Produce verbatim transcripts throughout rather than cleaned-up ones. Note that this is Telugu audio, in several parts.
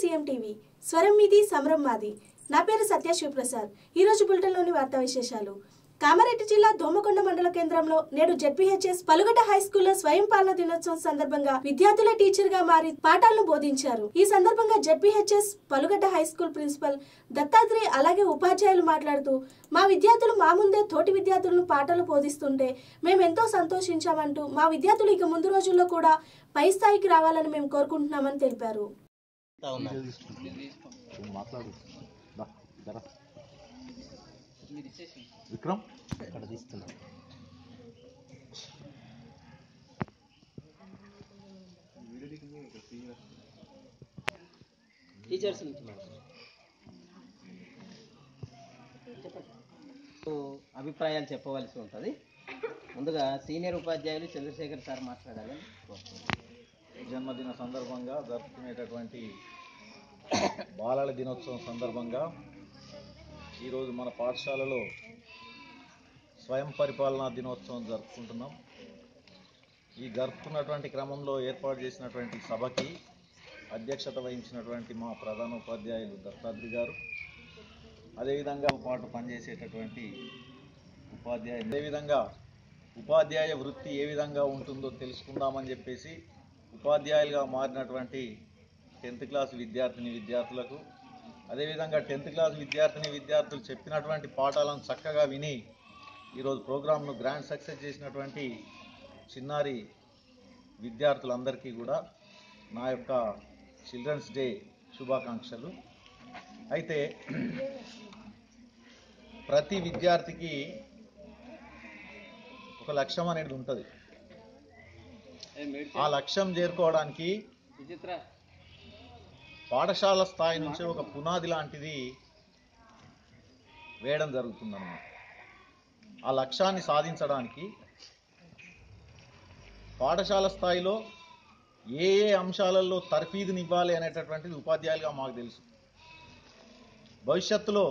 సీఎం టీవీ స్వరం మీది సమరం మాది. నా పేరు సత్య శివప్రసాద్. ఈ రోజు బులెటిన్లోని వార్తా విశేషాలు. కామారెడ్డి జిల్లా దోమకొండ మండల కేంద్రంలో నేడు జెడ్పీహెచ్ఎస్ పలుగట హై స్కూల్లో స్వయం పాలన దినోత్సవం సందర్భంగా విద్యార్థులే టీచర్ గా మారి పాఠాలను బోధించారు. ఈ సందర్భంగా ZPHS Palugata high school principal Dattatreya అలాగే ఉపాధ్యాయులు మాట్లాడుతూ, మా విద్యార్థులు మా ముందే తోటి విద్యార్థులను పాఠాలు బోధిస్తుంటే మేము ఎంతో సంతోషించామంటూ మా విద్యార్థులు ఇక ముందు రోజుల్లో కూడా పై స్థాయికి రావాలని మేము కోరుకుంటున్నామని తెలిపారు. విక్రమ్ ఇక్కడ తీస్తున్నా. టీచర్స్ అభిప్రాయాలు చెప్పవలసి ఉంటుంది. ముందుగా సీనియర్ ఉపాధ్యాయులు చంద్రశేఖర్ సార్ మాట్లాడాలని కోరుతున్నాను. జన్మదిన సందర్భంగా జరుపుకునేటటువంటి బాలల దినోత్సవం సందర్భంగా ఈరోజు మన పాఠశాలలో స్వయం పరిపాలనా దినోత్సవం జరుపుకుంటున్నాం. ఈ జరుపుకున్నటువంటి క్రమంలో ఏర్పాటు చేసినటువంటి సభకి అధ్యక్షత వహించినటువంటి మా ప్రధాన ఉపాధ్యాయులు దత్తాత్రేయ గారు, అదేవిధంగా పాటు పనిచేసేటటువంటి ఉపాధ్యాయులు, అదేవిధంగా ఉపాధ్యాయ వృత్తి ఏ విధంగా ఉంటుందో తెలుసుకుందామని చెప్పేసి ఉపాధ్యాయులుగా మారినటువంటి టెన్త్ క్లాస్ విద్యార్థిని విద్యార్థులకు, అదేవిధంగా టెన్త్ క్లాస్ విద్యార్థిని విద్యార్థులు చెప్పినటువంటి పాఠాలను చక్కగా విని ఈరోజు ప్రోగ్రాంను గ్రాండ్ సక్సెస్ చేసినటువంటి చిన్నారి విద్యార్థులందరికీ కూడా నా యొక్క చిల్డ్రన్స్ డే శుభాకాంక్షలు. అయితే ప్రతి విద్యార్థికి ఒక లక్ష్యం అనేది ఉంటుంది. ఆ లక్ష్యం చేరుకోవడానికి పాఠశాల స్థాయి నుంచి ఒక పునాది లాంటిది వేయడం జరుగుతుందన్నమాట. ఆ లక్ష్యాన్ని సాధించడానికి పాఠశాల స్థాయిలో ఏ ఏ అంశాలలో తర్ఫీదునివ్వాలి అనేటటువంటిది ఉపాధ్యాయులుగా మాకు తెలుసు. భవిష్యత్తులో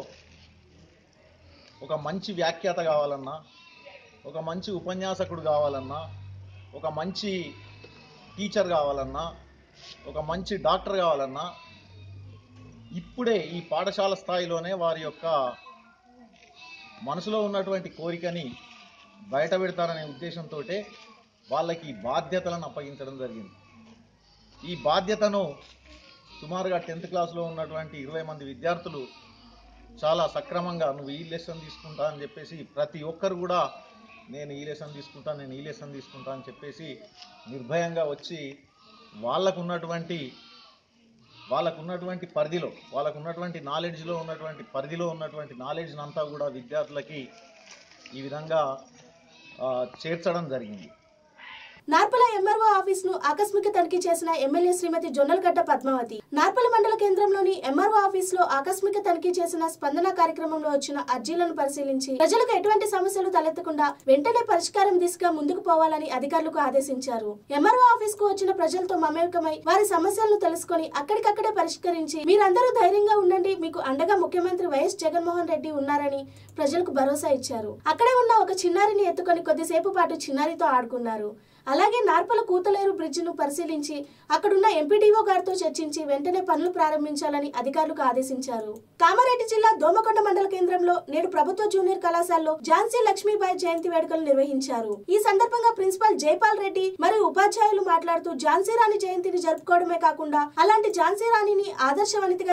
ఒక మంచి వ్యాఖ్యాత కావాలన్నా, ఒక మంచి ఉపన్యాసకుడు కావాలన్నా, ఒక మంచి టీచర్ కావాలన్నా, ఒక మంచి డాక్టర్ కావాలన్నా ఇప్పుడే ఈ పాఠశాల స్థాయిలోనే వారి యొక్క మనసులో ఉన్నటువంటి కోరికని బయట పెడతారనే ఉద్దేశంతో వాళ్ళకి బాధ్యతలను అప్పగించడం జరిగింది. ఈ బాధ్యతను సుమారుగా టెన్త్ క్లాస్లో ఉన్నటువంటి ఇరవై మంది విద్యార్థులు చాలా సక్రమంగా నువ్వు ఈ లెసన్ తీసుకుంటా అని చెప్పేసి ప్రతి ఒక్కరు కూడా నేను ఈ లెసన్ తీసుకుంటా నేను ఈ లెసన్ తీసుకుంటా అని చెప్పేసి నిర్భయంగా వచ్చి వాళ్ళకు ఉన్నటువంటి వాళ్ళకు ఉన్నటువంటి పరిధిలో వాళ్ళకు ఉన్నటువంటి నాలెడ్జ్లో ఉన్నటువంటి పరిధిలో ఉన్నటువంటి నాలెడ్జ్ని అంతా కూడా విద్యార్థులకి ఈ విధంగా చేర్చడం జరిగింది. నార్పల ఎంఆర్ఓ ఆఫీస్ ను ఆకస్మిక తనిఖీ చేసిన ఎమ్మెల్యే శ్రీమతి జొన్నలగడ్డ పద్మావతి. నార్పల మండల కేంద్రంలోని ఎంఆర్ఓ ఆఫీస్ లో ఆకస్మిక తనిఖీ చేసిన స్పందన కార్యక్రమంలో వచ్చిన అర్జీలను పరిశీలించి ప్రజలకు ఎటువంటి సమస్యలు తలెత్తకుండా వెంటనే పరిష్కారం దిశగా ముందుకు పోవాలని అధికారులకు ఆదేశించారు. ఎంఆర్ఓ ఆఫీస్ కు వచ్చిన ప్రజలతో మమేకమై వారి సమస్యలను తెలుసుకుని అక్కడికక్కడే పరిష్కరించి మీరందరూ ధైర్యంగా ఉండండి, మీకు అండగా ముఖ్యమంత్రి వైఎస్ జగన్మోహన్ రెడ్డి ఉన్నారని ప్రజలకు భరోసా ఇచ్చారు. అక్కడే ఉన్న ఒక చిన్నారిని ఎత్తుకొని కొద్దిసేపు పాటు చిన్నారితో ఆడుకున్నారు. అలాగే నార్పల కూతలేరు బ్రిడ్జ్ ను పరిశీలించి అక్కడున్న ఎంపీడీఓ గారితో చర్చించి వెంటనే పనులు ప్రారంభించాలని అధికారులకు ఆదేశించారు. కామారెడ్డి జిల్లా దోమకొండ మండల కేంద్రంలో నేడు ప్రభుత్వ జూనియర్ కళాశాలలో ఝాన్సీ లక్ష్మీబాయి జయంతి వేడుకలు నిర్వహించారు. ఈ సందర్భంగా ప్రిన్సిపల్ జైపాల్ రెడ్డి మరియు ఉపాధ్యాయులు మాట్లాడుతూ ఝాన్సీ రాణి జయంతిని జరుపుకోవడమే కాకుండా అలాంటి ఝాన్సీ రాణిని ఆదర్శవనితిగా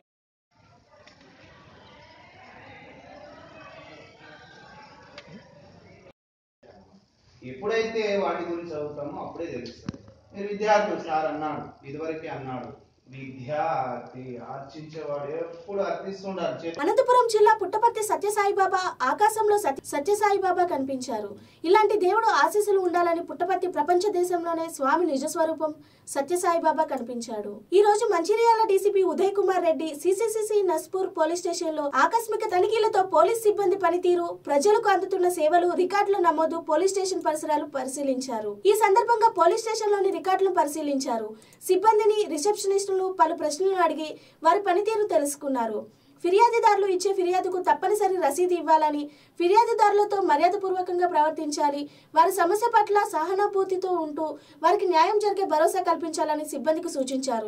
ఎప్పుడైతే వాటి గురించి చదువుతామో అప్పుడే తెలుస్తుంది. మీరు విద్యార్థులు సార్ అన్నాడు, ఇదివరకే అన్నాడు, విద్యార్థి ఆర్చించేవాడు ఎప్పుడు అర్థిస్తుండాలి. అనంతపురం జిల్లా పుట్టపర్తి సత్యసాయిబాబా ఆకాశంలో సత్యసాయిబాబా కనిపించారు. ఇలాంటి దేవుడు ఆశీస్సులు ఉండాలని పుట్టపర్తి ప్రపంచ దేశంలోనే స్వామి నిజస్వరూపం సత్యసాయిబాబా కనిపించాడు. ఈ రోజు మంచిర్యాల డీసీపీ ఉదయ్ కుమార్ రెడ్డి సిసిసిసి నస్పూర్ పోలీస్ స్టేషన్ లో ఆకస్మిక తనిఖీలతో పోలీస్ సిబ్బంది పనితీరు, ప్రజలకు అందుతున్న సేవలు, రికార్డుల నమోదు, పోలీస్ స్టేషన్ పరిసరాలు పరిశీలించారు. ఈ సందర్భంగా పోలీస్ స్టేషన్ లోని రికార్డులను పరిశీలించారు. సిబ్బందిని, రిసెప్షనిస్టులు పలు ప్రశ్నలు అడిగి వారి పనితీరు తెలుసుకున్నారు. ఫిర్యాదుదారులు ఇచ్చే ఫిర్యాదుకు తప్పనిసరి రసీదు ఇవ్వాలని, ఫిర్యాదుదారులతో మర్యాదపూర్వకంగా ప్రవర్తించాలి, వారి సమస్య పట్ల సహానుభూతితో ఉంటూ వారికి న్యాయం జరిగే భరోసా కల్పించాలని సిబ్బందికి సూచించారు.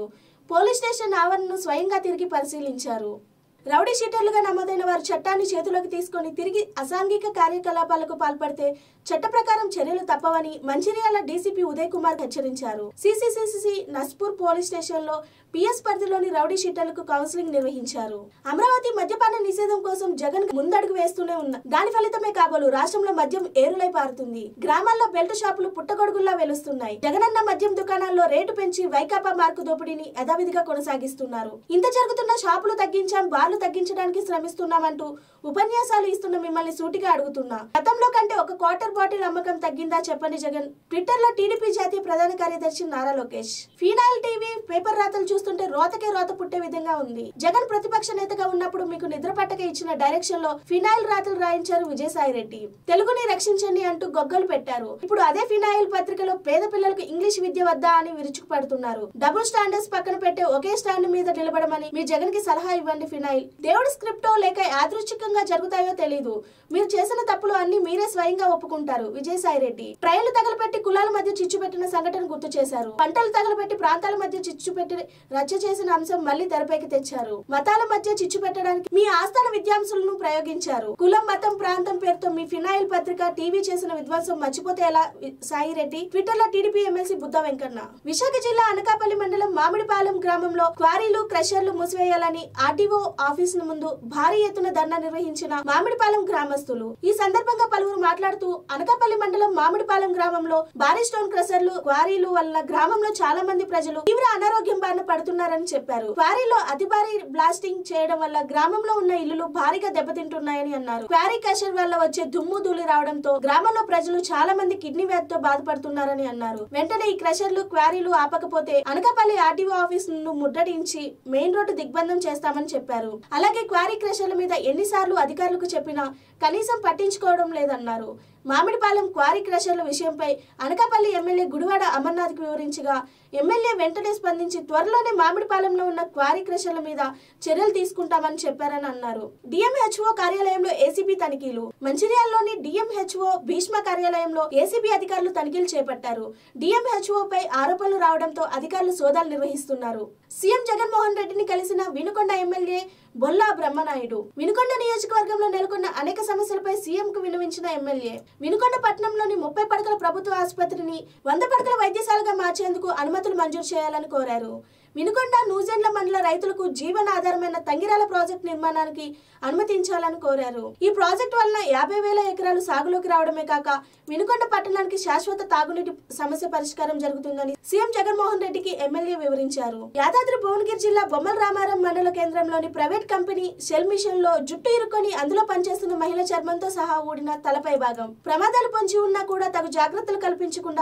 పోలీస్ స్టేషన్ ఆవరణను స్వయంగా తిరిగి పరిశీలించారు. రౌడీ షీటర్లుగా నమోదైన వారు చట్టాన్ని చేతిలోకి తీసుకుని తిరిగి అసాంఘిక కార్యకలాపాలకు పాల్పడితే చట్ట ప్రకారం చర్యలు తప్పవని మంచిర్యాల డీసీపీ ఉదయ్ కుమార్ హెచ్చరించారు. సీసీసీసీ నస్పూర్ పోలీస్ స్టేషన్ లో పిఎస్ పరిధిలోని రౌడీ షీటర్లకు కౌన్సిలింగ్ నిర్వహించారు. అమరావతి మద్యపాన నిషేధం కోసం జగన్ ముందడుగు వేస్తూనే ఉన్నారు. దాని ఫలితమే కాబోలు రాష్ట్రంలో మద్యం ఏరులై పారుతుంది. గ్రామాల్లో బెల్ట్ షాపులు పుట్టగొడుగుల్లా వెలుస్తున్నాయి. జగనన్న మద్యం దుకాణాల్లో రేటు పెంచి వైకాపా మార్కు దోపిడీని యథావిధిగా కొనసాగిస్తున్నారు. ఇంత జరుగుతున్న షాపులు తగ్గించాం, బార్లు తగ్గించడానికి శ్రమిస్తున్నామంటూ ఉపన్యాసాలు ఇస్తున్న మిమ్మల్ని సూటిగా అడుగుతున్నా, గతంలో కంటే ఒక క్వార్టర్ బాటిల్ అమ్మకం తగ్గిందా చెప్పండి జగన్. ట్విట్టర్ లో టీడీపీ జాతీయ ప్రధాన కార్యదర్శి Nara Lokesh. Phenyl TV paper రాతలు చూస్తుంటే రోతకే రోత పుట్టే విధంగా ఉంది. జగన్ ప్రతిపక్ష నేతగా ఉన్నప్పుడు మీకు నిద్ర పట్టక ఇచ్చిన డైరెక్షన్ లో ఫినాయిల్ రాతలు రాయించారు విజయసాయి రెడ్డి. తెలుగుని రక్షించండి అంటూ గొగ్గలు పెట్టారు. ఇప్పుడు అదే ఫినాయిల్ పత్రికలో పేద పిల్లలకు ఇంగ్లీష్ విద్య వద్దా అని విరుచుకుపడుతున్నారు. డబుల్ స్టాండర్డ్స్ పక్కన పెట్టే ఒకే స్టాండ్ మీద నిలబడమని మీ జగన్ కి సలహా ఇవ్వండి. ఫినాయిల్ దేవుడి స్క్రిప్టో లేక యాదృచ్ఛికంగా జరుగుతాయో తెలీదు. మీరు చేసిన తప్పులు అన్ని మీరే స్వయంగా ఒప్పుకుంటారు. విజయసాయి రెడ్డి ట్రైన్లు తగలపెట్టి కులాల మధ్య చిచ్చు పెట్టిన సంఘటన గుర్తు చేశారు. పంటలు తగలపెట్టి ప్రాంతాల మధ్య చిచ్చు పెట్టి రచ్చ చేసిన అంశం మళ్లీ తెరపైకి తెచ్చారు. మతాల మధ్య చిచ్చు పెట్టడానికి మీ ఆస్థాన విద్యాంసులను ప్రయోగించారు. కులం, మతం, ప్రాంతం పేరుతో మీ ఫినాయిల్ పత్రిక, టీవీ చేసిన విధ్వంసం మర్చిపోతే ఎలా? సాయి రెడ్డి ట్విట్టర్ లో టీడీపీ ఎమ్మెల్సీ బుద్ధ వెంకన్న. విశాఖ జిల్లా అనకాపల్లి మండలం మామిడిపాలెం గ్రామంలో క్వారీలు, క్రషర్లు మూసివేయాలని ఆర్టీఓ ఆఫీస్ ముందు భారీ ఎత్తున ధర్నా నిర్వహించిన మామిడిపాలెం గ్రామస్తులు. ఈ సందర్భంగా పలువురు మాట్లాడుతూ అనకాపల్లి మండలం మామిడిపాలెం గ్రామంలో భారీ స్టోన్ క్రషర్లు, క్వారీలు వల్ల గ్రామంలో చాలా మంది ప్రజలు తీవ్ర అనారోగ్యం బారిన పడుతున్నారని చెప్పారు. క్వారీలో అతి భారీ బ్లాస్టింగ్ చేయడం వల్ల గ్రామంలో ఉన్న ఇల్లులు భారీగా దెబ్బతింటున్నాయని అన్నారు. క్వారీ క్రషర్ వల్ల వచ్చే దుమ్ము ధూళి రావడంతో గ్రామంలో ప్రజలు చాలా మంది కిడ్నీ వ్యాధితో బాధపడుతున్నారని అన్నారు. వెంటనే ఈ క్రషర్లు, క్వారీలు ఆపకపోతే అనకాపల్లి ఆర్టీఓ ఆఫీస్ ను ముట్టడించి మెయిన్ రోడ్డు దిగ్బంధం చేస్తామని చెప్పారు. అలాగే క్వారీ క్రషర్ల మీద ఎన్నిసార్లు అధికారులకు చెప్పినా కనీసం పట్టించుకోవడం లేదన్నారు. మామిడిపాలెం క్వారీ క్రషర్ల విషయంపై అనకాపల్లి ఎమ్మెల్యే గుడివాడ అమర్నాథ్ కు వివరించగా ఎమ్మెల్యే వెంటనే స్పందించి త్వరలోనే మామిడిపాలెంలో ఉన్న క్వారీ క్రషర్ల మీద చర్యలు తీసుకుంటామని చెప్పారని అన్నారు. డిఎంహెచ్ఓ కార్యాలయంలో ఏసీబీ తనిఖీలు. మంచిర్యాలలోని డిఎంహెచ్ఓ భీష్మ కార్యాలయంలో ఏసీబీ అధికారులు తనిఖీలు చేపట్టారు. డిఎంహెచ్ఓ పై ఆరోపణలు రావడంతో అధికారులు సోదాలు నిర్వహిస్తున్నారు. సీఎం జగన్మోహన్ రెడ్డిని కలిసిన వినుకొండ ఎమ్మెల్యే బొల్లా బ్రహ్మనాయుడు. వినుకొండ నియోజకవర్గంలో నెలకొన్న అనేక సమస్యలపై సీఎం కు విన్నవించిన ఎమ్మెల్యే వినుకొండ పట్టణంలోని ముప్పై పడకల ప్రభుత్వ ఆసుపత్రిని వంద పడకల వైద్యశాలగా మార్చేందుకు అనుమతులు మంజూరు చేయాలని కోరారు. వినుకొండ, నూజెండ్ల మండల రైతులకు జీవనాధారమైన తంగిరాల ప్రాజెక్టు నిర్మాణానికి అనుమతించాలని కోరారు. ఈ ప్రాజెక్టు వలన యాభై వేల ఎకరాలు సాగులోకి రావడమే కాక వినుకొండ పట్టణానికి శాశ్వత తాగునీటి సమస్య పరిష్కారం జరుగుతుందని సీఎం జగన్మోహన్ రెడ్డికి ఎమ్మెల్యే వివరించారు. యాదాద్రి భువనగిరి జిల్లా బొమ్మల రామారం మండల కేంద్రంలోని ప్రైవేట్ కంపెనీ షెల్ మిషన్ లో జుట్టు ఇరుకొని అందులో పనిచేస్తున్న మహిళ చర్మంతో సహా ఊడిన తలపై భాగం. ప్రమాదాలు పొంచి ఉన్నా కూడా తగు జాగ్రత్తలు కల్పించకుండా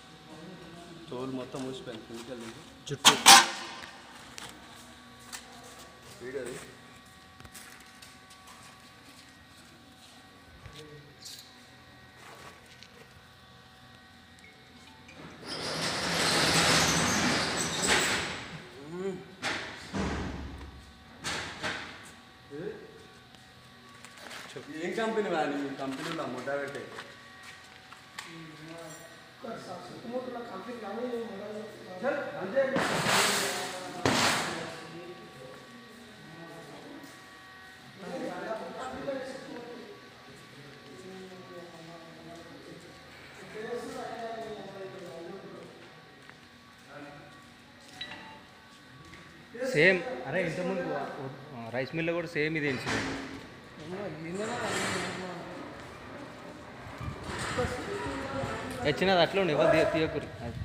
జుట్టు ఏం కంపెనీ వాడి కంపెనీలో ముఠా పెట్టే సేమ్ అరే ఇంతకుముందు రైస్ మిల్లో కూడా సేమ్ ఇది ఇన్సిడెంట్. వచ్చినది అట్లా ఉండి ఎవరు తీయ తీయకూరి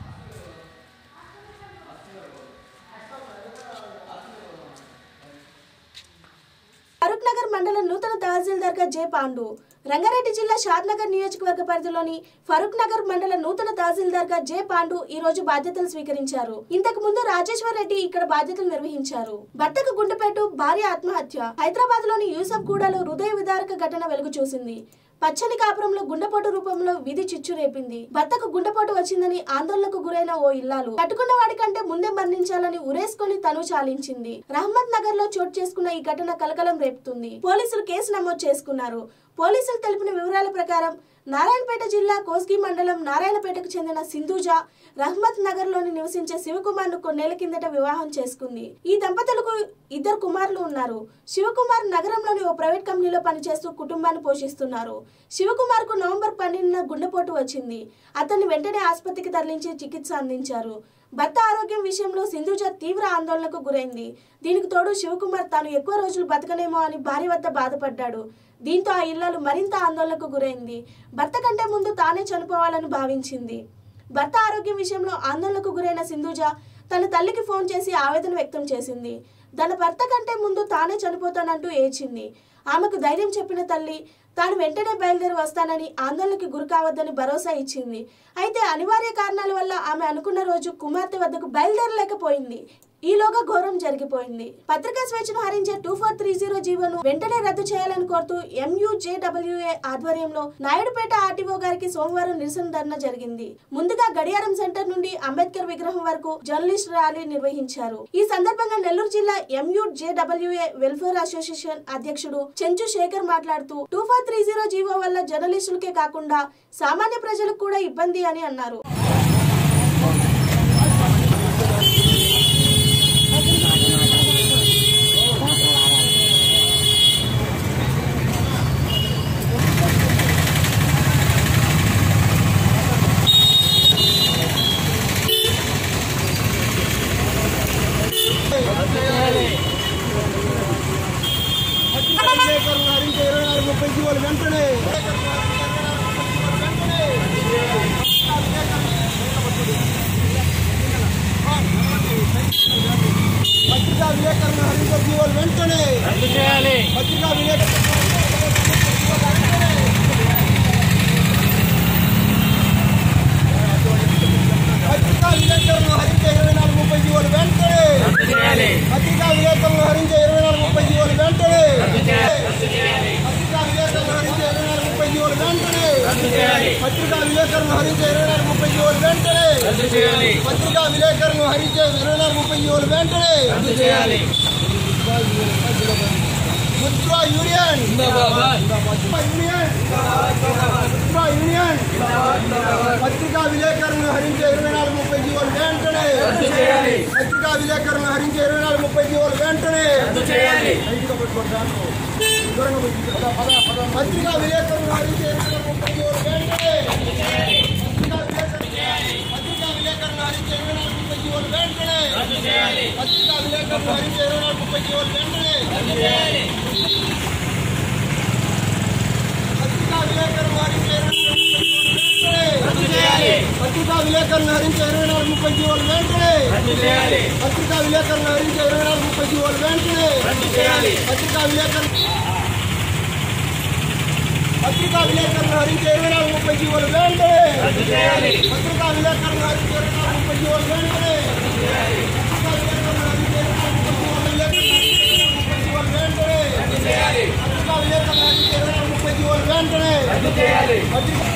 ఫరూక్ నగర్ మండలం నూతన తహసీల్దార్ గా జే పాండు. రంగారెడ్డి జిల్లా షాద్నగర్ నియోజకవర్గ పరిధిలోని ఫరూక్ నగర్ మండల నూతన తహసీల్దార్ గా జే పాండు ఈ రోజు బాధ్యతలు స్వీకరించారు. ఇంతకు ముందు రాజేశ్వర్ రెడ్డి ఇక్కడ బాధ్యతలు నిర్వహించారు. భర్తకు గుండెపేటు, భార్య ఆత్మహత్య. హైదరాబాద్ లోని యూసఫ్ గూడలో హృదయ విదారక ఘటన వెలుగు చూసింది. పచ్చని కాపురంలో గుండెపోటు రూపంలో విధి చిచ్చు రేపింది. భర్తకు గుండెపోటు వచ్చిందని ఆందోళనకు గురైన ఓ ఇల్లాలు కట్టుకున్న వాడి కంటే ముందే మరణించాలని ఉరేసుకొని తను చాలించింది. రహమత్ నగర్ లో చోటు చేసుకున్న ఈ ఘటన కలకలం రేపుతుంది. పోలీసులు కేసు నమోదు చేసుకున్నారు. పోలీసులు తెలిపిన వివరాల ప్రకారం నారాయణపేట జిల్లా కోస్గి మండలం నారాయణపేటకు చెందిన సింధూజ రహ్మత్ నగర్ లోని నివసించే శివకుమార్ ను కొన్నేళ్ల కిందట వివాహం చేసుకుంది. ఈ దంపతులకు ఇద్దరు కుమారులు ఉన్నారు. శివకుమార్ నగరంలోని ఓ ప్రైవేట్ కంపెనీలో పనిచేస్తూ కుటుంబాన్ని పోషిస్తున్నారు. శివకుమార్ కు నవంబర్ పన్నెండున గుండెపోటు వచ్చింది. అతన్ని వెంటనే ఆసుపత్రికి తరలించి చికిత్స అందించారు. భర్త ఆరోగ్యం విషయంలో సింధూజ తీవ్ర ఆందోళనకు గురైంది. దీనికి తోడు శివకుమార్ తాను ఎక్కువ రోజులు బతకనేమో అని భార్య వద్ద బాధపడ్డాడు. దీంతో ఆ ఇల్లాలు మరింత ఆందోళనకు గురైంది. భర్త కంటే ముందు తానే చనిపోవాలని భావించింది. భర్త ఆరోగ్యం విషయంలో ఆందోళనకు గురైన సింధూజ తన తల్లికి ఫోన్ చేసి ఆవేదన వ్యక్తం చేసింది. తన భర్త కంటే ముందు తానే చనిపోతానంటూ ఏడ్చింది. ఆమెకు ధైర్యం చెప్పిన తల్లి తాను వెంటనే బయలుదేరి వస్తానని, ఆందోళనకి గురి కావద్దని భరోసా ఇచ్చింది. అయితే అనివార్య కారణాల వల్ల ఆమె అనుకున్న రోజు కుమార్తె వద్దకు బయలుదేరలేకపోయింది. ఈలోగా ఘోరం జరిగిపోయింది. పత్రికా స్వేచ్ఛను హరించే టూ ఫోర్ త్రీ జీరో జీవోను వెంటనే రద్దు చేయాలని కోరుతూ ఎంయూజేడబ్ల్యూఏ ఆధ్వర్యంలో నాయుడుపేట ఆర్టీఓ గారికి సోమవారం నిరసన ధర్నా జరిగింది. ముందుగా గడియారం సెంటర్ నుండి అంబేద్కర్ విగ్రహం వరకు జర్నలిస్ట్ ర్యాలీ నిర్వహించారు. ఈ సందర్భంగా నెల్లూరు జిల్లా ఎంయూజేడబ్ల్యూఏ వెల్ఫేర్ అసోసియేషన్ అధ్యక్షుడు చెంచు శేఖర్ మాట్లాడుతూ two four three zero GO వల్ల జర్నలిస్టులకే కాకుండా సామాన్య ప్రజలకు కూడా ఇబ్బంది అని అన్నారు. పత్రికా విలేకరులను హరించే ఇరవై నాలుగు ముప్పై జీవోలు వెంటనే పత్రికా విలేకరులను హరించే ఇరవై నాలుగు ముప్పై జీవోలు వెంటనే ముద్రా యూనియన్ ముద్రా యూనియన్ పత్రికా విలేకరులను హరించే ఇరవై నాలుగు ముప్పై జీవోలు వెంటనే పత్రికా విలేకరులను హరించే ఇరవై నాలుగు ముప్పై జీవోలు వెంటనే పత్రికా విలేకరులను హరించే ఇరవై నాలుగు ముప్పై జీవోలు వెంటనే పత్రికా విలేకరులను హరించే ఇరవై నాలుగు ముప్పై జీవోలు వెంటనే పత్రికా విలేకరులను హరించే ఇరవై నాలుగు ముప్పై జీవోలు వెంటనే పత్రికా విలేకరులను హరించే పత్రికా విలేకరులను హరించే ఇరవై నాలుగు ముప్పై జీవోలు వెంటనే పత్రికా విలేకరులను హరించే ఇరవై నాలుగు ముప్పై జీవోలు వెంటనే పత్రికా విలేకరులు పత్రికా విలేకరులను హరించే ఇరవై నాలుగు ముప్పై జీవోలు వెంటనే పత్రికా విలేకరులను హరించే ఇరవై నాలుగు ముప్పై జీవోలు వెంటనే పత్రికా విలేకరులను హరించే ఇరవై నాలుగు ముప్పై జీవోలు వెంటనే పత్రికా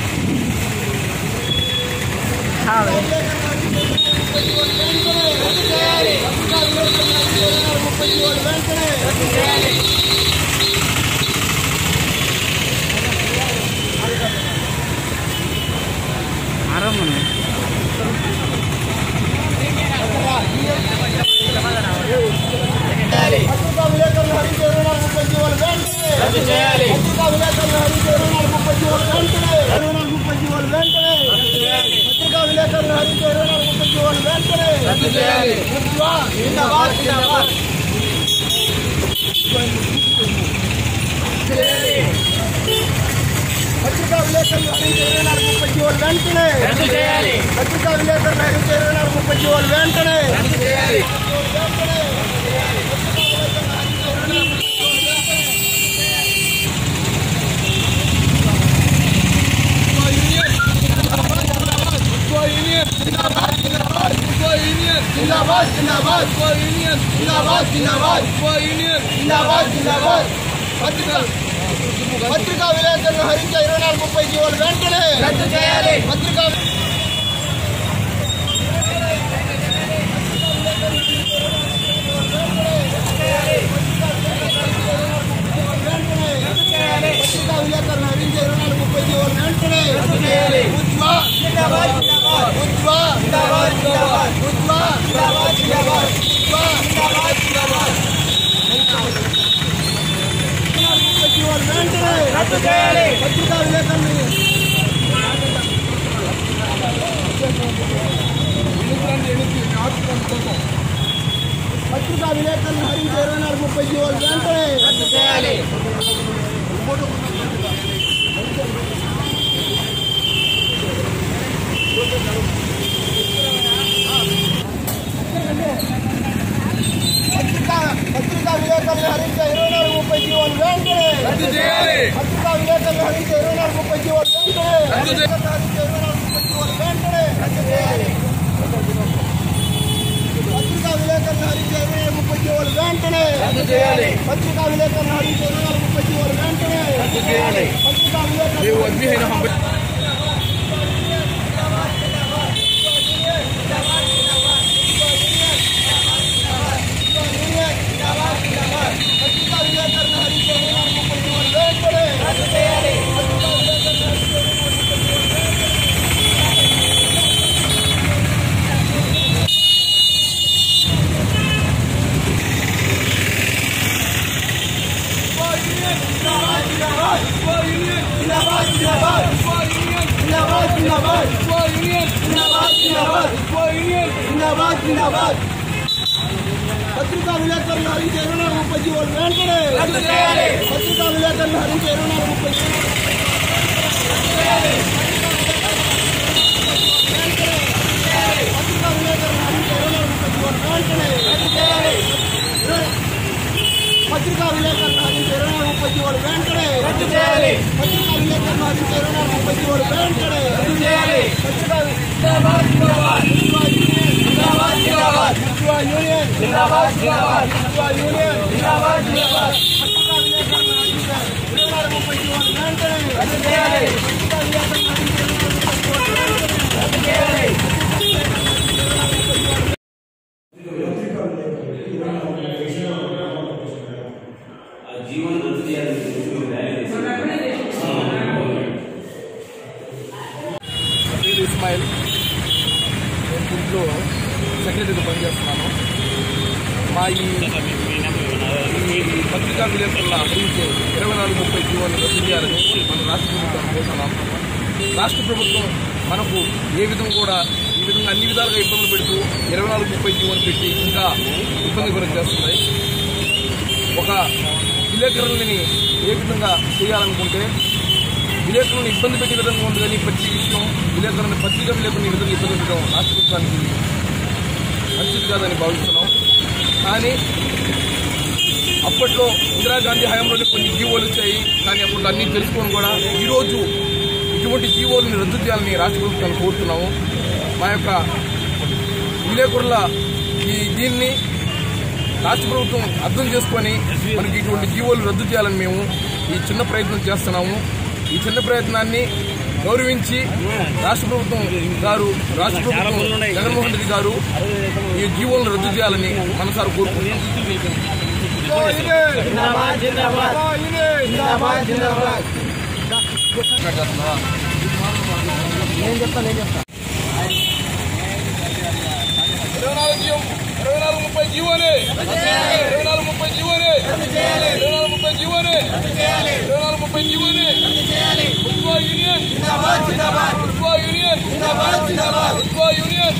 పత్రికా విలేకరులు హరించే ఇరవై నాలుగు ముప్పై జీవోలు వెంటనే పత్రికా విలేకరులు హరించే ఇరవై నాలుగు ముప్పై జీవోలు వెంటనే जिंदाबाद जिंदाबाद यूनियन जिंदाबाद जिंदाबाद यूनियन जिंदाबाद जिंदाबाद पत्रिका पत्रिका विलेकरुలను హరించే ఇరవై నాలుగు ముప్పై జీవోలు వెంటనే రద్దు చేయాలి పత్రికా పత్రికా పత్రికా విలేకరులు హరించి ఇరవై నాలుగు ముప్పై జీవోలు వెంటనే రద్దు చేయాలి. పత్రికా పత్రికా విలేకరులు హరించే ఇరవై నాలుగు ముప్పై జీవోలు వెంటనే రద్దు చేయాలి. పత్రికా విలేకరులు హరించే ఇరవై నాలుగు ముప్పై జీవోలు వెంటనే రద్దు చేయాలి. ఇరవై నాలుగు ముప్పై జీవోలు వెంటనే రద్దు చేయాలి. పత్రికా విలేకరులు హరించే ఇరవై నాలుగు ముప్పై జీవోలు వెంటనే రద్దు చేయాలి. పత్రికా విలేకరులు హరించే ఇరవై నాలుగు ముప్పై జీవోలు వెంటనే రద్దు చేయాలి. పత్రికా విలేకరులు పత్రికా విలేకరులు హరించే ఇరవై నాలుగు ముప్పై జీవోలు వెంటనే రద్దు చేయాలి. పత్రికా విలేకరులు హరించే ఇరవై నాలుగు ముప్పై పత్రికా విలేకరులు హరించే ఇరవై నాలుగు ముప్పై జీవోలు వెంటనే రద్దు చేయాలి. పత్రికా విలేకరులు హరించే ఇరవై నాలుగు ముప్పై జీవోలు వెంటనే రద్దు చేయాలి. పత్రికా విలేకరులు హరించే ఇరవై నాలుగు ముప్పై జీవోలు వెంటనే రద్దు చేయాలి. పత్రికా జిందాబాద్ జిందాబాద్ జిందాబాద్ జిందాబాద్ యూనియన్ జిందాబాద్ జిందాబాద్ యూనియన్ జిందాబాద్ జిందాబాద్ పత్రికా విలేకరులు హరించే ఇరవై నాలుగు ముప్పై జీవోలు వెంటనే రద్దు చేయాలి. పత్రికా విలేకరులు హరించే ఇరవై నాలుగు ముప్పై జీవోలు వెంటనే రద్దు చేయాలి. जीवन ఇస్మాయిల్ ఇంట్లో సెక్రటరీగా పనిచేస్తున్నాను. మా ఈ పత్రికా విలేకరుల హరించే ఇరవై నాలుగు ముప్పై జీవోలను రద్దు చేయాలని మన రాష్ట్ర ప్రభుత్వాన్ని కోరుతున్నాం. రాష్ట్ర ప్రభుత్వం మనకు ఏ విధంగా కూడా ఈ విధంగా అన్ని విధాలుగా ఇబ్బందులు పెడుతూ ఇరవై నాలుగు ముప్పై జీవోలు పెట్టి ఇంకా ఇబ్బంది గురి చేస్తుంది. ఒక విలేకరులని ఏ విధంగా చేయాలనుకుంటే విలేకరులను ఇబ్బంది పెట్టే విధంగా ఉంది. కానీ ప్రతి విషయం విలేకరులను పత్రికా విలేకరులను ఈ విధంగా ఇబ్బంది పెట్టడం రాష్ట్ర ప్రభుత్వానికి మంచిది కాదని భావిస్తున్నాం. కానీ అప్పట్లో ఇందిరాగాంధీ హయాంలోనే కొన్ని జీవోలు వచ్చాయి. కానీ అప్పుడు అన్నీ తెలుసుకొని కూడా ఈరోజు ఇటువంటి జీవోలను రద్దు చేయాలని రాష్ట్ర ప్రభుత్వాన్ని కోరుతున్నాము. మా యొక్క విలేకరుల ఈ దీన్ని రాష్ట్ర ప్రభుత్వం అర్థం చేసుకొని మనకి ఇటువంటి జీవోలు రద్దు చేయాలని మేము ఈ చిన్న ప్రయత్నం చేస్తున్నాము. ఈ చిన్న ప్రయత్నాన్ని గౌరవించి రాష్ట్ర ప్రభుత్వం గారు రాష్ట్ర ప్రభుత్వం జగన్మోహన్ రెడ్డి గారు ఈ జీవోలను రద్దు చేయాలని మనసారి కోరుకుంటున్నాం. నేను చెప్తాను నేను చెప్తాను ఇరవై నాలుగు ముప్పై జీవోనే ఇరవై నాలుగు ముప్పై జీవోనే ఇరవై నాలుగు ముప్పై జీవోనే ఇరవై నాలుగు ముప్పై జీవోనే ఉత్వా యూనియన్ ఉత్వా యూనియన్ ఉత్వా యూనియన్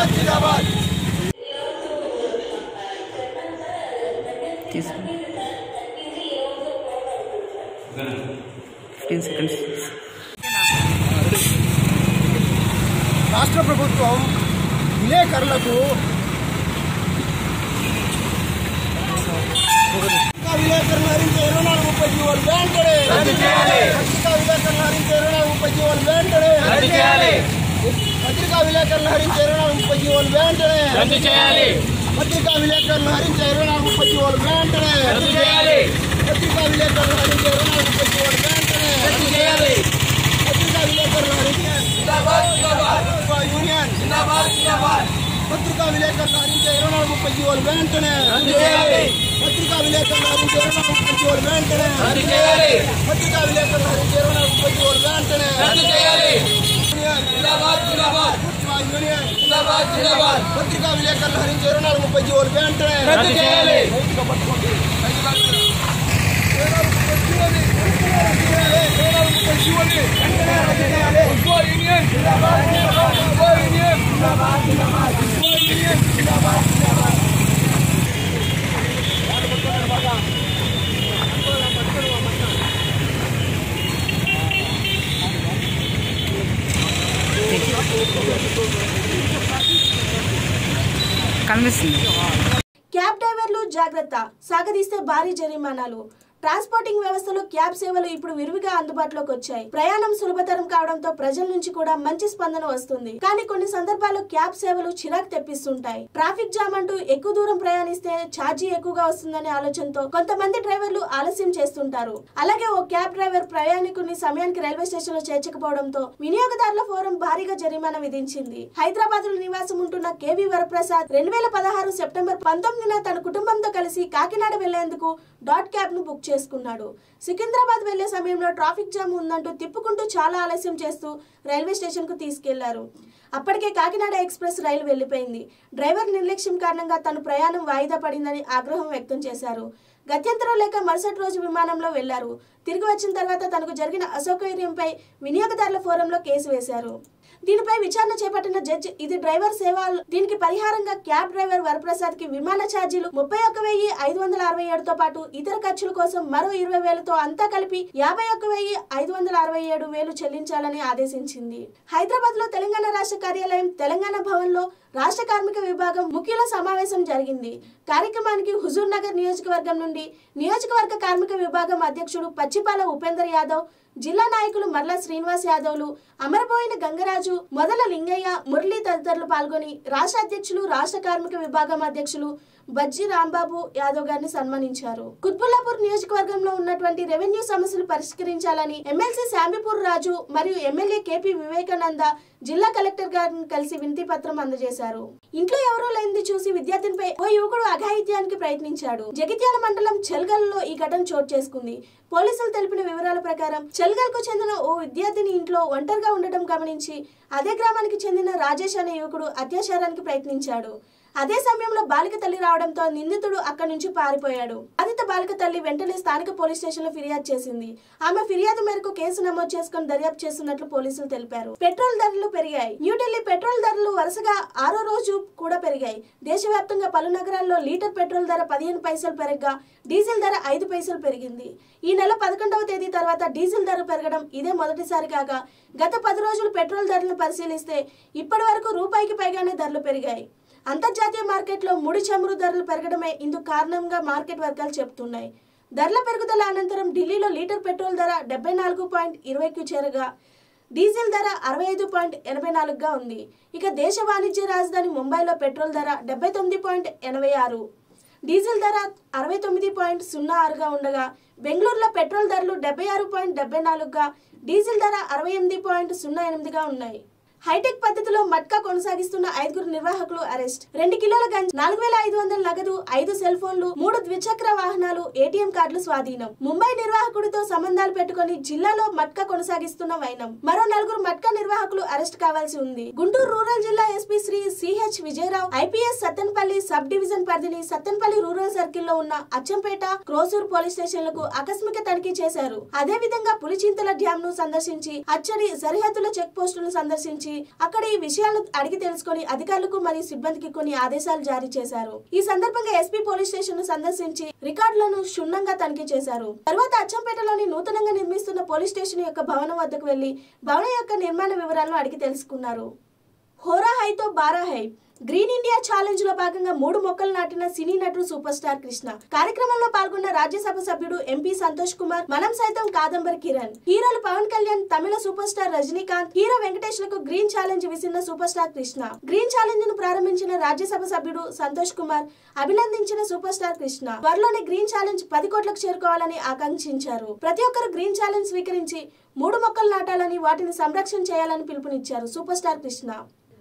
రాష్ట్ర ప్రభుత్వం విలేకరులకు విలేకరులు హరించే ఇరవై నాలుగు ముప్పై జీవోలు వెంటనే పత్రికా విలేకరులు హరించే ఇరవై నాలుగు ముప్పై జీవోలు వెంటనే పత్రికా విలేకరులు హరించే ఇరవై నాలుగు ముప్పై జీవోలు వెంటనే పత్రికా విలేకరులు హరించే ఇరవై నాలుగు ముప్పై జీవోలు వెంటనే పత్రికా విలేకరులు హరించే ఇరవై నాలుగు ముప్పై జీవోలు వెంటనే పత్రికా విలేకరులు హరించే యూనియన్ పత్రికా విలేకరులు హరించే ఇరవై నాలుగు ముప్పై జీవోలు వెంటనే పత్రికా విలేకరులు హరించే ఇరవై నాలుగు ముప్పై జీవోలు వెంటనే పత్రికా విలేకరులు హరించే ఇరవై నాలుగు ముప్పై జీవోలు వెంటనే విలేకరులు హరించి ఇరవై నాలుగు ముప్పై జీవోలు వెంటనే రద్దు చేయాలి. కనిపిస్తుంది. క్యాబ్ డ్రైవర్లు జాగ్రత్త, సాగదీస్తే భారీ జరిమానాలు. ట్రాన్స్పోర్టింగ్ వ్యవస్థలో క్యాబ్ సేవలు ఇప్పుడు విరివిగా అందుబాటులోకి వచ్చాయి. ప్రయాణం సులభతరం కావడంతో ప్రజల నుంచి కూడా మంచి స్పందన వస్తుంది. కానీ కొన్ని సందర్భాల్లో క్యాబ్ సేవలు చిరాకు తెప్పిస్తుంటాయి. ట్రాఫిక్ జామ్ అంటూ ఎక్కువ దూరం ప్రయాణిస్తే ఛార్జీ ఎక్కువగా వస్తుందనే ఆలోచనతో కొంతమంది డ్రైవర్లు ఆలస్యం చేస్తుంటారు. అలాగే ఓ క్యాబ్ డ్రైవర్ ప్రయాణికుని సమయానికి రైల్వే స్టేషన్ లో చేర్చకపోవడంతో వినియోగదారుల ఫోరం భారీగా జరిమానా విధించింది. హైదరాబాద్ లో నివాసం ఉంటున్న కేవీ వరప్రసాద్ రెండు వేల పదహారు సెప్టెంబర్ పంతొమ్మిదిన తన కుటుంబంతో కలిసి కాకినాడ వెళ్లేందుకు డాట్ క్యాబ్ ను బుక్ చేసుకున్నాడు. సికింద్రాబాద్ వెళ్లే సమయంలో ట్రాఫిక్ జామ్ ఉందంటూ తిప్పుకుంటూ చాలా ఆలస్యం చేస్తూ రైల్వే స్టేషన్ కు తీసుకెళ్లారు. అప్పటికే కాకినాడ ఎక్స్ప్రెస్ రైలు వెళ్లిపోయింది. డ్రైవర్ నిర్లక్ష్యం కారణంగా తన ప్రయాణం వాయిదా పడిందని ఆగ్రహం వ్యక్తం చేశారు. గత్యంతరం లేక మరుసటి రోజు విమానంలో వెళ్లారు. తిరిగి వచ్చిన తర్వాత తనకు జరిగిన అసౌకర్యంపై వినియోగదారుల ఫోరంలో కేసు వేశారు. దీనిపై విచారణ చేపట్టిన జడ్జి ఇది డ్రైవర్ సేవ, దీనికి పరిహారంగా క్యాబ్ డ్రైవర్ వరప్రసాద్ కి విమాన ఛార్జీలు ముప్పై ఒక్క వెయ్యి ఐదు వందల అరవై ఏడుతో పాటు ఇతర ఖర్చుల కోసం మరో ఇరవై వేలతో అంతా కలిపి యాభై ఒక్క వెయ్యి ఐదు వందల అరవై ఏడు వేలు చెల్లించాలని ఆదేశించింది. హైదరాబాద్ లో తెలంగాణ రాష్ట్ర కార్యాలయం తెలంగాణ భవన్ లో రాష్ట్ర కార్మిక విభాగం ముఖ్యుల సమావేశం జరిగింది. కార్యక్రమానికి హుజూర్ నగర్ నియోజకవర్గం నుండి నియోజకవర్గ కార్మిక విభాగం అధ్యక్షుడు పచ్చిపాల ఉపేందర్ యాదవ్, జిల్లా నాయకులు మర్ల శ్రీనివాస్ యాదవ్లు, అమరబోయిన గంగరాజు, మొదల లింగయ్య, మురళి తదితరులు పాల్గొని రాష్ట్ర అధ్యక్షులు, రాష్ట్ర కార్మిక విభాగం అధ్యక్షులు బజ్జి రాంబాబు యాదవ్ గారిని సన్మానించారు. కుత్బుల్లాపూర్ నియోజకవర్గంలో ఉన్నటువంటి రెవెన్యూ సమస్యలు పరిష్కరించాలని ఎమ్మెల్సీ శాంబిపూర్ రాజు మరియు ఎమ్మెల్యే కేపీ వివేకానంద జిల్లా కలెక్టర్ గారిని కలిసి వినతి పత్రం అందజేశారు. ఇంట్లో ఎవరూ లేనిది చూసి విద్యార్థినిపై ఓ యువకుడు అఘాయిత్యానికి ప్రయత్నించాడు. జగిత్యాల మండలం చెల్గల్లో ఈ ఘటన చోటు చేసుకుంది. పోలీసులు తెలిపిన వివరాల ప్రకారం చెల్గల్ కు చెందిన ఓ విద్యార్థిని ఇంట్లో ఒంటరిగా ఉండటం గమనించి అదే గ్రామానికి చెందిన రాజేష్ అనే యువకుడు అత్యాచారానికి ప్రయత్నించాడు. అదే సమయంలో బాలిక తల్లి రావడంతో నిందితుడు అక్కడి నుంచి పారిపోయాడు. బాధిత బాలిక తల్లి వెంటనే స్థానిక పోలీస్ స్టేషన్ లో ఫిర్యాదు చేసింది. ఆమె ఫిర్యాదు మేరకు కేసు నమోదు చేసుకుని దర్యాప్తు చేస్తున్నట్లు పోలీసులు తెలిపారు. పెట్రోల్ ధరలు పెరిగాయి. న్యూఢిల్లీ పెట్రోల్ ధరలు వరుసగా ఆరో రోజు కూడా పెరిగాయి. దేశవ్యాప్తంగా పలు నగరాల్లో లీటర్ పెట్రోల్ ధర పదిహేను పైసలు పెరగగా డీజిల్ ధర ఐదు పైసలు పెరిగింది. ఈ నెల పదకొండవ తేదీ తర్వాత డీజిల్ ధర పెరగడం ఇదే మొదటిసారి కాగా గత పది రోజులు పెట్రోల్ ధరలను పరిశీలిస్తే ఇప్పటి వరకు రూపాయికి పైగానే ధరలు పెరిగాయి. అంతర్జాతీయ మార్కెట్లో ముడి చమురు ధరలు పెరగడమే ఇందుకు కారణంగా మార్కెట్ వర్గాలు చెబుతున్నాయి. ధరల పెరుగుదల అనంతరం ఢిల్లీలో లీటర్ పెట్రోల్ ధర డెబ్బై నాలుగు పాయింట్ ఇరవైకి చేరగా డీజిల్ ధర అరవై ఐదు పాయింట్ ఎనభై నాలుగుగా ఉంది. ఇక దేశ వాణిజ్య రాజధాని ముంబైలో పెట్రోల్ ధర డెబ్బై తొమ్మిది పాయింట్ ఎనభై ఆరు, డీజిల్ ధర అరవై తొమ్మిది పాయింట్ సున్నా ఆరుగా ఉండగా బెంగళూరులో పెట్రోల్ ధరలు డెబ్బై ఆరు పాయింట్ డెబ్బై నాలుగుగా, డీజిల్ ధర అరవై ఎనిమిది పాయింట్ సున్నా ఎనిమిదిగా ఉన్నాయి. హైటెక్ పద్ధతిలో మట్కా కొనసాగిస్తున్న ఐదుగురు నిర్వాహకులు అరెస్ట్. రెండు కిలోల గంజ, నాలుగు వేల ఐదు వందల నగదు, ఐదు సెల్ ఫోన్లు, మూడు ద్విచక్ర వాహనాలు, ఏటీఎం కార్డులు స్వాధీనం. ముంబై నిర్వాహకుడితో సంబంధాలు పెట్టుకుని జిల్లాలో మట్కా కొనసాగిస్తున్న వైనం. మరో నలుగురు మట్కా నిర్వాహకులు అరెస్ట్ కావాల్సి ఉంది. గుంటూరు రూరల్ జిల్లా SP Sri CH Vijayarao IPS Sattenapalli sub division పరిధిని సత్తెనపల్లి రూరల్ సర్కిల్ లో ఉన్న అచ్చంపేట, క్రోసూర్ పోలీస్ స్టేషన్లకు ఆకస్మిక తనిఖీ చేశారు. అదే విధంగా పులిచింతల డ్యామ్ ను సందర్శించి అచ్చడి సరిహద్దుల చెక్ పోస్టులను సందర్శించి అక్కడ ఈ విషయాలను అడిగి తెలుసుకుని అధికారులకు మరియు సిబ్బందికి కొన్ని ఆదేశాలు జారీ చేశారు. ఈ సందర్భంగా ఎస్పీ పోలీస్ స్టేషన్ ను సందర్శించి రికార్డులను క్షుణ్ణంగా తనిఖీ చేశారు. తర్వాత అచ్చంపేటలోని నూతనంగా నిర్మిస్తున్న పోలీస్ స్టేషన్ యొక్క భవనం వద్దకు వెళ్లి భవనం యొక్క నిర్మాణ వివరాలను అడిగి తెలుసుకున్నారు. హోరా హైతో బారా హై గ్రీన్ ఇండియా ఛాలెంజ్ లో భాగంగా మూడు మొక్కలు నాటిన సినీ నటుడు సూపర్ స్టార్ కృష్ణ. కార్యక్రమంలో పాల్గొన్న రాజ్యసభ సభ్యుడు ఎంపీ సంతోష్ కుమార్, మనం సైతం కాదంబరి కిరణ్, హీరోలు Pawan Kalyan, Tamil super star Rajinikanth, hero Venkatesh లకు గ్రీన్ ఛాలెంజ్ విసిన్న super star Krishna. Green challenge ను ప్రారంభించిన రాజ్యసభ సభ్యుడు సంతోష్ కుమార్ అభినందించిన సూపర్ స్టార్ కృష్ణ త్వరలోనే గ్రీన్ ఛాలెంజ్ పది కోట్లకు చేరుకోవాలని ఆకాంక్షించారు. ప్రతి ఒక్కరు గ్రీన్ ఛాలెంజ్ స్వీకరించి మూడు మొక్కలు నాటాలని, వాటిని సంరక్షణ చేయాలని పిలుపునిచ్చారు సూపర్ స్టార్ కృష్ణ.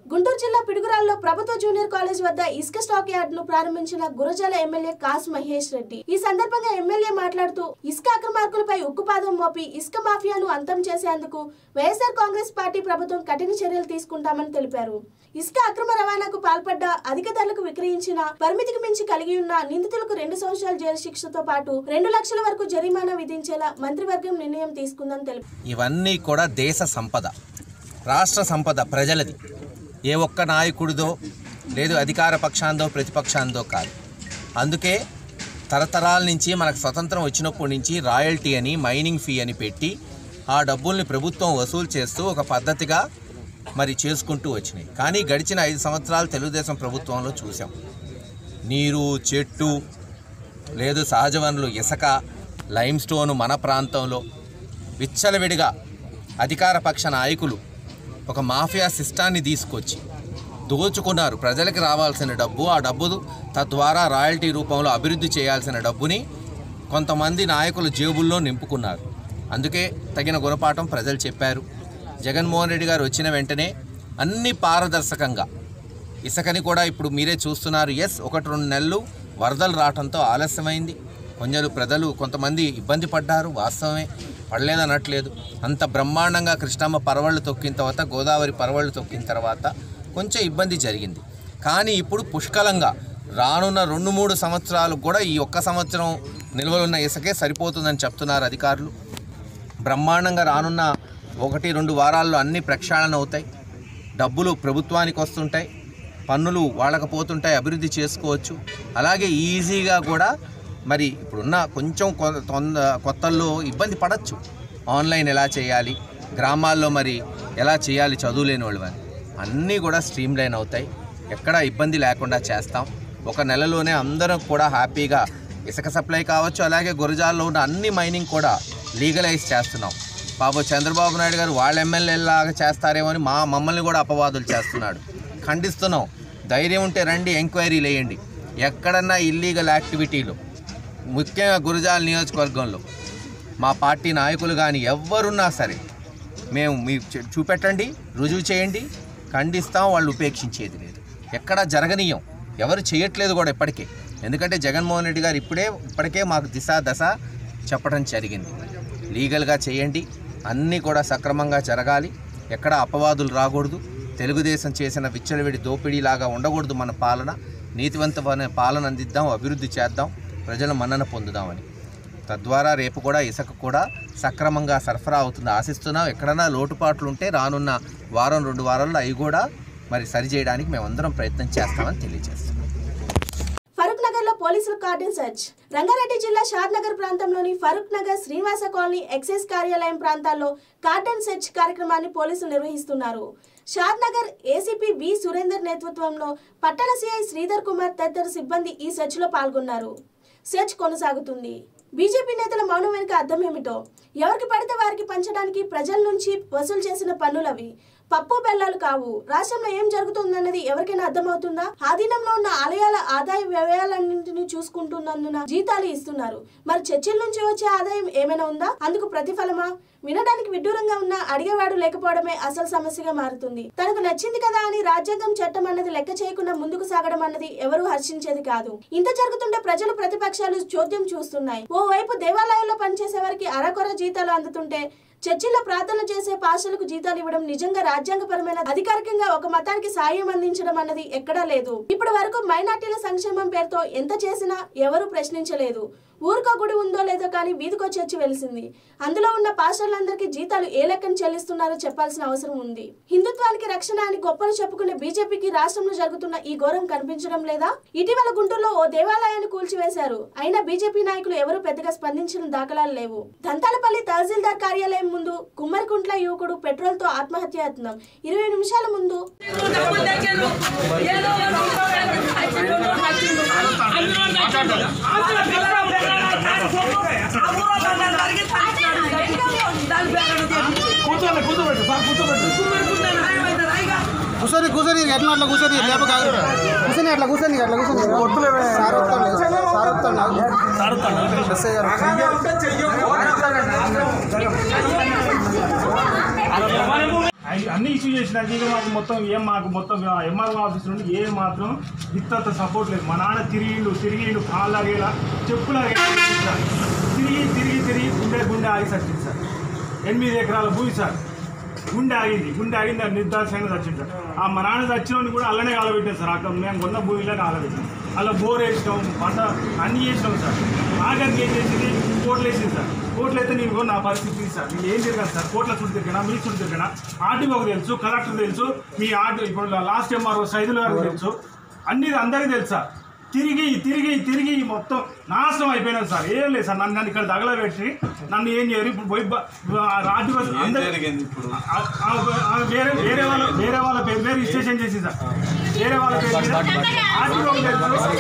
గుంటూరు జిల్లా పిడుగురాల్లో ప్రభుత్వ జూనియర్ కాలేజ్ వద్ద ఇసుక స్టాక్ యార్డ్ ను ప్రారంభించిన గురజాల ఎమ్మెల్యే కాస్ మహేష్ రెడ్డి. ఈ సందర్భంగా ఎమ్మెల్యే మాట్లాడుతూ ఇసుక అక్రమార్కులపై ఉక్కుపాదం మోపి ఇసుక మాఫియాను అంతం చేసేందుకు వైఎస్ఆర్ కాంగ్రెస్ పార్టీ ప్రభుత్వం కఠిన చర్యలు తీసుకుంటామని తెలిపారు. ఇసుక అక్రమ రవాణాకు పాల్పడ్డ, అధిక ధరలకు విక్రయించిన, పరిమితికి మించి కలిగి ఉన్న నిందితులకు రెండు సంవత్సరాల జైలు శిక్షతో పాటు రెండు లక్షల వరకు జరిమానా విధించేలా మంత్రివర్గం నిర్ణయం తీసుకుందని తెలిపారు. ఇవన్నీ కూడా దేశ సంపద, రాష్ట్ర సంపద ప్రజలది. ఏ ఒక్క నాయకుడిదో లేదు అధికార పక్షాందో ప్రతిపక్షాందో కాదు. అందుకే తరతరాల నుంచి మనకు స్వతంత్రం వచ్చినప్పటి నుంచి రాయల్టీ అని, మైనింగ్ ఫీ అని పెట్టి ఆ డబ్బుల్ని ప్రభుత్వం వసూలు చేస్తూ ఒక పద్ధతిగా మరి చేసుకుంటూ వచ్చినాయి. కానీ గడిచిన ఐదు సంవత్సరాలు తెలుగుదేశం ప్రభుత్వంలో చూసాం, నీరు, చెట్టు, లేదు సహజ వనరులు, ఇసుక, లైమ్ స్టోను మన ప్రాంతంలో విచ్చలవిడిగా అధికార పక్ష నాయకులు ఒక మాఫియా సిస్టాన్ని తీసుకొచ్చి దోచుకున్నారు. ప్రజలకు రావాల్సిన డబ్బు, ఆ డబ్బు తద్వారా రాయల్టీ రూపంలో అభివృద్ధి చేయాల్సిన డబ్బుని కొంతమంది నాయకులు జేబుల్లో నింపుకున్నారు. అందుకే తగిన గుణపాఠం ప్రజలు చెప్పారు. జగన్మోహన్ రెడ్డి గారు వచ్చిన వెంటనే అన్ని పారదర్శకంగా, ఇసుకని కూడా ఇప్పుడు మీరే చూస్తున్నారు. ఎస్, ఒకటి రెండు నెలలు వరదలు రావడంతో ఆలస్యమైంది. కొంచెం ప్రజలు కొంతమంది ఇబ్బంది పడ్డారు, వాస్తవమే, పడలేదనట్లేదు. అంత బ్రహ్మాండంగా కృష్ణమ్మ పరవళ్ళు తొక్కిన తర్వాత, గోదావరి పరవళ్ళు తొక్కిన తర్వాత కొంచెం ఇబ్బంది జరిగింది. కానీ ఇప్పుడు పుష్కలంగా రానున్న రెండు మూడు సంవత్సరాలు కూడా ఈ ఒక్క సంవత్సరం నిల్వలున్న ఇసుకే సరిపోతుందని చెప్తున్నారు అధికారులు. బ్రహ్మాండంగా రానున్న ఒకటి రెండు వారాల్లో అన్ని ప్రక్షాళన అవుతాయి, డబ్బులు ప్రభుత్వానికి వస్తుంటాయి, పన్నులు వాళ్ళకు పోతుంటాయి, అభివృద్ధి చేసుకోవచ్చు. అలాగే ఈజీగా కూడా మరి ఇప్పుడున్న కొంచెం కొత్తల్లో ఇబ్బంది పడవచ్చు. ఆన్లైన్ ఎలా చేయాలి, గ్రామాల్లో మరి ఎలా చేయాలి చదువులేని వాళ్ళు అని అన్నీ కూడా స్ట్రీమ్ లైన్ అవుతాయి. ఎక్కడా ఇబ్బంది లేకుండా చేస్తాం. ఒక నెలలోనే అందరం కూడా హ్యాపీగా ఇసుక సప్లై కావచ్చు. అలాగే గురజాల్లో ఉన్న అన్ని మైనింగ్ కూడా లీగలైజ్ చేస్తున్నాం. బాబు చంద్రబాబు నాయుడు గారు వాళ్ళ ఎమ్మెల్యేలాగా చేస్తారేమో అని మా మమ్మల్ని కూడా అపవాదులు చేస్తున్నాడు. ఖండిస్తున్నాం. ధైర్యం ఉంటే రండి, ఎంక్వైరీలు వేయండి. ఎక్కడన్నా ఇల్లీగల్ యాక్టివిటీలు, ముఖ్యంగా గురజాల నియోజకవర్గంలో మా పార్టీ నాయకులు కానీ ఎవ్వరున్నా సరే మేము మీకు చూపెట్టండి, రుజువు చేయండి, ఖండిస్తాం. వాళ్ళు ఉపేక్షించేది లేదు, ఎక్కడా జరగనీయం. ఎవరు చేయట్లేదు కూడా ఇప్పటికే. ఎందుకంటే జగన్మోహన్ రెడ్డి గారు ఇప్పుడే ఇప్పటికే మాకు దిశ దశ చెప్పడం జరిగింది. లీగల్గా చేయండి, అన్నీ కూడా సక్రమంగా జరగాలి, ఎక్కడ అపవాదులు రాకూడదు. తెలుగుదేశం చేసిన విచ్చలవిడి దోపిడీలాగా ఉండకూడదు మన పాలన. నీతివంతమైన పాలన అందిద్దాం, అభివృద్ధి చేద్దాం, ప్రజల మన్నన పొందుదామని. తద్వారా రేపు కూడా ఇసుక కూడా సక్రమంగా సరఫరా అవుతుంది ఆశిస్తున్నాం. ఎక్కడన్నా లోటుపాట్లు ఉంటే రానున్న వారం రెండు వారాల్లో అవి కూడా మరి సరిచేయడానికి మేమందరం ప్రయత్నం చేస్తామని తెలియజేస్తాం. ఫరూక్ నగర్ లో పోలీసులు కార్డన్ సెర్చ్. రంగారెడ్డి జిల్లా షాద్ నగర్ ప్రాంతంలోని ఫరూక్ నగర్, శ్రీనివాస కాలనీ, ఎక్సైజ్ కార్యాలయం ప్రాంతాల్లో కార్డన్ సెర్చ్ కార్యక్రమాన్ని పోలీసులు నిర్వహిస్తున్నారు. షాద్ నగర్ ఏసీపీ బి సురేందర్ నేతృత్వంలో పట్టణ సిఐ శ్రీధర్ కుమార్ తదితర సిబ్బంది ఈ సెర్చ్ లో పాల్గొన్నారు. సెర్చ్ కొనసాగుతుంది. బీజేపీ నేతల మౌనం వెనుక అర్థం ఏమిటో, ఎవరికి పడితే వారికి పంచడానికి ప్రజల నుంచి వసూలు చేసిన పన్నులవి పప్పు బెల్లాలు కావు. రాష్ట్రంలో ఏం జరుగుతుందన్నది ఎవరికైనా అర్థమవుతుందా? ఆధీనంలో ఉన్న ఆలయాల ఆదాయ వ్యయాలన్నింటినీ చూసుకుంటున్నందున జీతాలు ఇస్తున్నారు. మరి చర్చిల నుంచి వచ్చే ఆదాయం ఏమైనా ఉందా? అందుకు ప్రతిఫలమా? వినడానికి విడ్డూరంగా ఉన్న అడిగేవాడు లేకపోవడమే అసలు సమస్యగా మారుతుంది. తనకు నచ్చింది కదా అని రాజ్యాంగం, చట్టం అన్నది లెక్క చేయకుండా ముందుకు సాగడం అన్నది ఎవరూ హర్షించేది కాదు. ఇంత జరుగుతుంటే ప్రజలు, ప్రతిపక్షాలు చోద్యం చూస్తున్నాయి. ఓవైపు దేవాలయాల్లో పనిచేసే వారికి అరకొర జీతాలు అందుతుంటే, చర్చిల్లో ప్రార్థన చేసే పాస్టర్లకు జీతాలు ఇవ్వడం నిజంగా రాజ్యాంగపరమైన, అధికారికంగా ఒక మతానికి సాయం అందించడం అన్నది ఎక్కడా లేదు. ఇప్పటి వరకు మైనార్టీల సంక్షేమం పేరుతో ఎంత చేసినా ఎవరూ ప్రశ్నించలేదు. ఊరికో గుడి ఉందో లేదో కానీ వీధికో చర్చి వెలిసింది. అందులో ఉన్న పాస్టర్లందరికీ జీతాలు ఏ లెక్కను చెల్లిస్తున్నారో చెప్పాల్సిన అవసరం ఉంది. హిందుత్వానికి రక్షణ అని గొప్పలు చెప్పుకునే బీజేపీకి రాష్ట్రంలో జరుగుతున్న ఈ ఘోరం కనిపించడం లేదా? ఇటీవల గుంటూరులో ఓ దేవాలయాన్ని కూల్చివేశారు. అయినా బీజేపీ నాయకులు ఎవరూ పెద్దగా స్పందించిన దాఖలాలు లేవు. దంతాలపల్లి తహసీల్దార్ కార్యాలయం ముందు కుమ్మరికుంట్ల యువకుడు పెట్రోల్ తో ఆత్మహత్యాయత్నం. ఇరవై నిమిషాల ముందు కూర్చొని కూర్చొని ఎట్లా అట్లా కూర్చొని లేప కాదు కూర్చొని అట్లా కూర్చొని అట్లా కూర్చొని సార్ వస్తాడు సార్ వస్తాడు ఎస్ఐ గారు అన్ని ఇష్యూ చేసినాక ఇక మాకు మొత్తం ఏం మాకు మొత్తం ఎంఆర్ఓ ఆఫీస్ నుండి ఏ మాత్రం ఇంత సపోర్ట్ లేదు. మా నాన్న తిరిగిండు తిరిగిండు కాళ్ళు అగేలా చెప్పులు అగేలా తిరిగి తిరిగి తిరిగి గుండె గుండె ఆగి సచ్చింది సార్. ఎనిమిది ఎకరాల భూమి సార్, గుండె ఆగింది గుండె ఆగింది అది నిర్దాక్షంగా చచ్చింది సార్. ఆ మా నాన్న చచ్చినోని కూడా అల్లనే కాలబెట్టాం సార్. అక్కడ మేము కొన్న భూమిలో కాలబెట్టాం. అలా బోర్ వేసినాం, పంట అన్నీ చేసినాం సార్. ఆఖరికి ఏం చేసింది కోట్లు వేసింది సార్. కోట్లు అయితే నేను నా పరిస్థితి సార్. నేను ఏం తిరగాను సార్, కోట్ల చుట్టూ తిరిగినా మీ చుట్టూ తిరిగినా ఆర్టీఓకి తెలుసు, కలెక్టర్ తెలుసు, మీ ఆర్టీ ఇప్పుడు లాస్ట్ ఎంఆర్ఓ సైదుల గారికి తెలుసు, అన్ని అందరికీ తెలుసు సార్. తిరిగి తిరిగి తిరిగి మొత్తం నాశనం అయిపోయినారు సార్. ఏం లేదు సార్, నన్ను నన్ను ఇక్కడ తగలబెట్టి నన్ను ఏం చేయరు. ఇప్పుడు పోయి ఆర్టీఓ వేరే వేరే వాళ్ళ వేరే వాళ్ళ పేరు మీద రిజిస్ట్రేషన్ చేసి సార్. వేరే వాళ్ళ పేరు మీద ఆర్టీఓకి తెలుసు.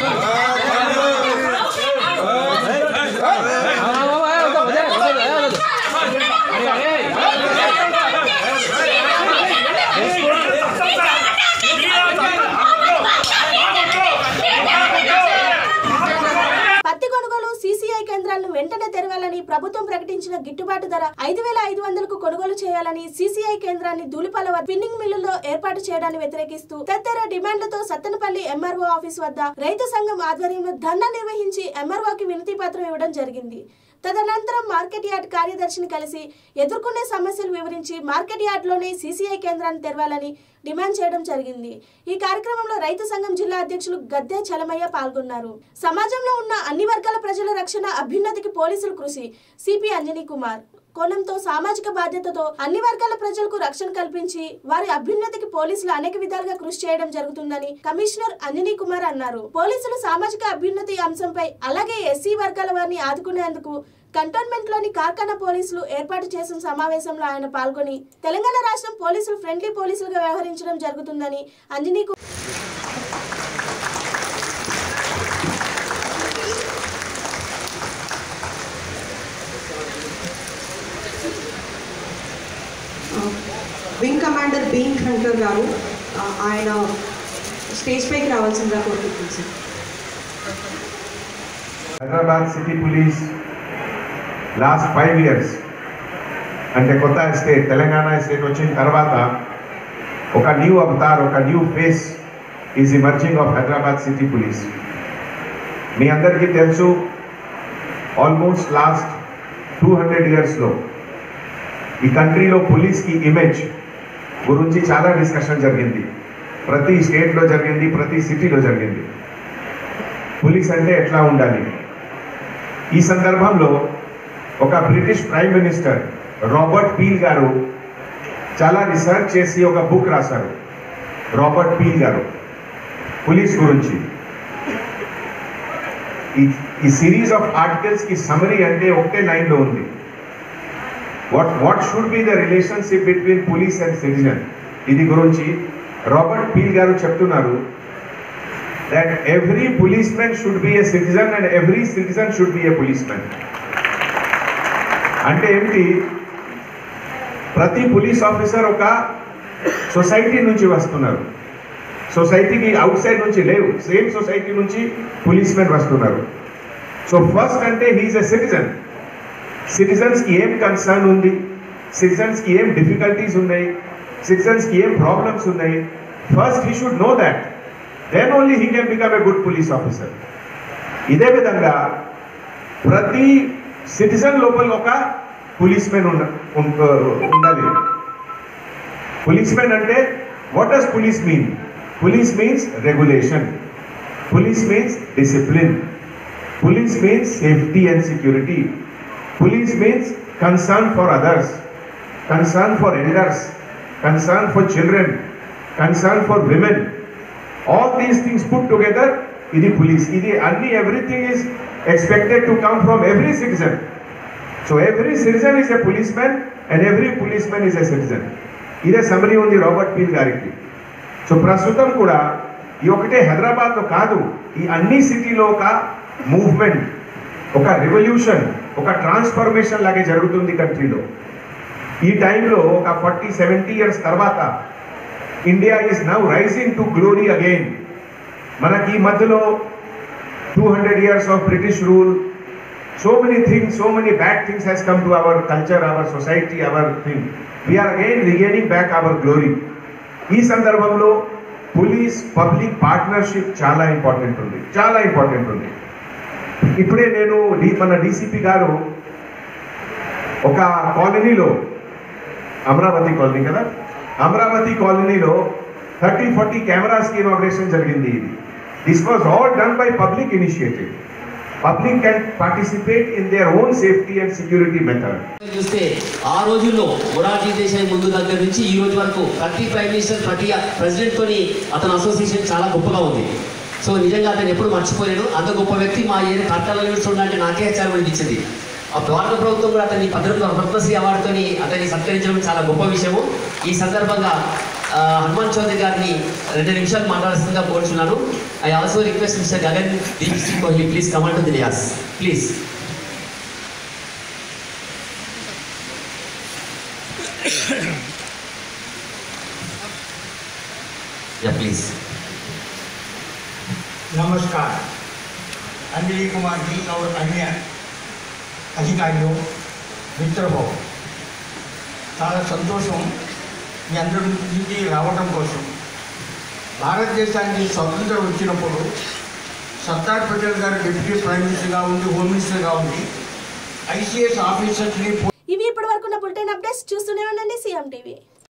పత్తి కొనుగోలు సీసీఐ కేంద్రాలను వెంటనే తెరవాలని ప్రభుత్వం ప్రకటించిన గిట్టుబాటు ధర ఐదు వేల ఐదు వందలకు కొనుగోలు చేయాలని సీసీఐ కేంద్రాన్ని ధూళిపాల స్పిన్నింగ్ మిల్లుల్లో ఏర్పాటు చేయడాన్ని వ్యతిరేకిస్తూ తదితర డిమాండ్లతో సత్తెనపల్లి ఎంఆర్ఓ ఆఫీస్ వద్ద రైతు సంఘం ఆధ్వర్యంలో ధర్నా నిర్వహించి ఎంఆర్ఓకి వినతి పత్రం ఇవ్వడం జరిగింది. తదనంతరం మార్కెట్ యార్డ్ కార్యదర్శిని కలిసి ఎదుర్కొనే సమస్యలు వివరించి మార్కెట్ యార్డ్లోనే సీసీఐ కేంద్రాన్ని తెరవాలని డిమాండ్ చేయడం జరిగింది. ఈ కార్యక్రమంలో రైతు సంఘం జిల్లా అధ్యక్షులు గద్దె చలమయ్య పాల్గొన్నారు. సమాజంలో ఉన్న అన్ని వర్గాల ప్రజల రక్షణ అభ్యున్నతికి పోలీసులు కృషి సిపి అంజనీ కుమార్ కోణంతో సామాజిక బాధ్యతతో అన్ని వర్గాల ప్రజలకు రక్షణ కల్పించి వారి అభ్యున్నతికి పోలీసులు అనేక విధాలుగా కృషి చేయడం జరుగుతుందని కమిషనర్ అంజనీ కుమార్ అన్నారు. పోలీసులు సామాజిక అభ్యున్నతి అంశంపై అలాగే ఎస్సీ వర్గాల వారిని ఆదుకునేందుకు కంటోన్మెంట్ లోని కార్ఖానా పోలీసులు ఏర్పాటు చేసిన సమావేశంలో ఆయన పాల్గొని తెలంగాణ రాష్ట్రం పోలీసులు ఫ్రెండ్లీ పోలీసులుగా వ్యవహరించడం జరుగుతుందని అంజనీ వింగ్ కమాండర్ బీన్ శంకర్ గారు ఆయన స్టేజ్ పైకి రావాల్సిందిగా కోరుకుంటున్నాను sir. Hyderabad city police last five years అంటే కొత్త స్టేట్ తెలంగాణ స్టేట్ వచ్చిన తర్వాత ఒక న్యూ అవతార్ ఒక new face is emerging of Hyderabad city police. మీ అందరికీ తెలుసు ఆల్మోస్ట్ లాస్ట్ టూ హండ్రెడ్ ఇయర్స్లో ఈ కంట్రీలో పోలీస్కి ఇమేజ్ గురించి చాలా డిస్కషన్ జరిగింది. ప్రతి స్టేట్లో జరిగింది, ప్రతి సిటీలో జరిగింది. పోలీస్ అంటే ఎట్లా ఉండాలి. ఈ సందర్భంలో ఒక British prime minister Robert Peel గారు చాలా రీసెర్చ్ చేసి ఒక బుక్ రాశారు. రాబర్ట్ పీల్ గారు పోలీస్ గురించి ఈ సిరీస్ ఆఫ్ ఆర్టికల్స్ కి సమరీ అంటే ఒకటే లైన్లో ఉంది. What what should be the relationship between police and citizen. ఇది గురించి రాబర్ట్ పీల్ గారు చెప్తున్నారు that every policeman should be a citizen and every citizen should be a policeman. అంటే ఏంటి, ప్రతి పోలీస్ ఆఫీసర్ ఒక సొసైటీ నుంచి వస్తున్నారు. సొసైటీకి అవుట్ సైడ్ నుంచి లేవు, సేమ్ సొసైటీ నుంచి పోలీస్మెన్ వస్తున్నారు. సో ఫస్ట్ అంటే హీఈస్ ఎ సిటిజన్. సిటిజన్స్కి ఏం కన్సర్న్ ఉంది, సిటిజన్స్కి ఏం డిఫికల్టీస్ ఉన్నాయి, సిటిజన్స్కి ఏం ప్రాబ్లమ్స్ ఉన్నాయి, first he should know that. then only he can become a good police officer. ఇదే విధంగా ప్రతి సిటిజన్ లోపల ఒక పోలీస్మెన్ ఉండాలి. పోలీస్మెన్ అంటే what does police mean? Police means regulation, police means discipline, police means safety and security, police means concern for others, concern for elders, concern for children, concern for women. All these things put together is the police. Idi only everything is expected to come from every citizen. So every citizen is a policeman and every policeman is a citizen. Ide summary undi Robert Peel gariki. So prasutam kuda ee okate Hyderabad lo kaadu, ee anni city lo oka movement, oka revolution, oka transformation lage jarugutundi country lo. Ee time lo oka forty seventy years tarvata India is now rising to glory again. Manaki madhalo two hundred years of British rule, so many things, so many bad things has come to our culture, our society, our thing. we are again regaining back our glory. ఈ సందర్భంలో పోలీస్ పబ్లిక్ పార్ట్నర్షిప్ చాలా ఇంపార్టెంట్ ఉంది, చాలా ఇంపార్టెంట్ ఉంది. ఇప్పుడే నేను మన డీసీపీ గారు ఒక కాలనీలో, అమరావతి కాలనీ కదా, అమరావతి కాలనీలో థర్టీ ఫార్టీ కెమెరాస్కి ఇనాగ్రేషన్ జరిగింది. ఇది this was all done by public initiative. Public can participate in their own safety and security method. చూస్తే ఆ రోజుల్లో మొరార్జీ దేశాయ్ ముందు దగ్గర నుంచి ఈ రోజు వరకు ప్రతి ప్రైమ్ మినిస్టర్ ప్రతి ప్రెసిడెంట్ తోని అతని అసోసియేషన్ చాలా గొప్పగా ఉంది. సో నిజంగా అతను ఎప్పుడు మర్చిపోలేడు. అంత గొప్ప వ్యక్తి మా ఏరియా కర్తాల చూడాలంటే నాకే ఆచారం అనిపించింది. ఆ భారత ప్రభుత్వం కూడా అతన్ని భద్రత పద్మశ్రీ అవార్డుతోని అతన్ని సత్కరించడం చాలా గొప్ప విషయము. ఈ సందర్భంగా హనుమాన్ చౌదరి గారిని రెండు నిమిషాలు మాట్లాడుతుందిగా కోరుచున్నాను. I also request mister Gagandeep Singh Kohli please come to the dais please. या प्लीज. नमस्कार. अंजलि कुमार जी और अन्य अधिकारियों मित्र हो, చాలా సంతోషం మీ అందరి నుంచి రావడం కోసం. భారతదేశానికి స్వతంత్రం వచ్చినప్పుడు సర్దార్ పటేల్ గారు డిప్యూటీ ప్రైమ్ మినిస్టర్గా ఉండి హోమ్ మినిస్టర్గా ఉండి ఐసీఎస్ ఆఫీసర్స్ని. ఇవి ఇప్పటి వరకు ఉన్న బులెటిన్ అప్డేట్స్ చూస్తూనే ఉండండి సీఎం టీవీ.